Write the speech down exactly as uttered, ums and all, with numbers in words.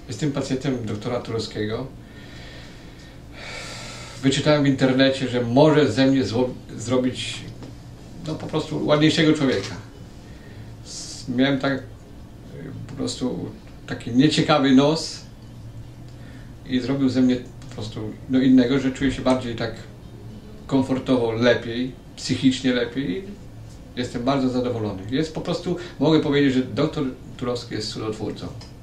Jestem pacjentem doktora Turowskiego. Wyczytałem w internecie, że może ze mnie zrobić no po prostu ładniejszego człowieka. Miałem tak po prostu taki nieciekawy nos i zrobił ze mnie po prostu no innego, że czuję się bardziej tak komfortowo, lepiej, psychicznie lepiej. Jestem bardzo zadowolony. Jest po prostu, mogę powiedzieć, że doktor Turowski jest cudotwórcą.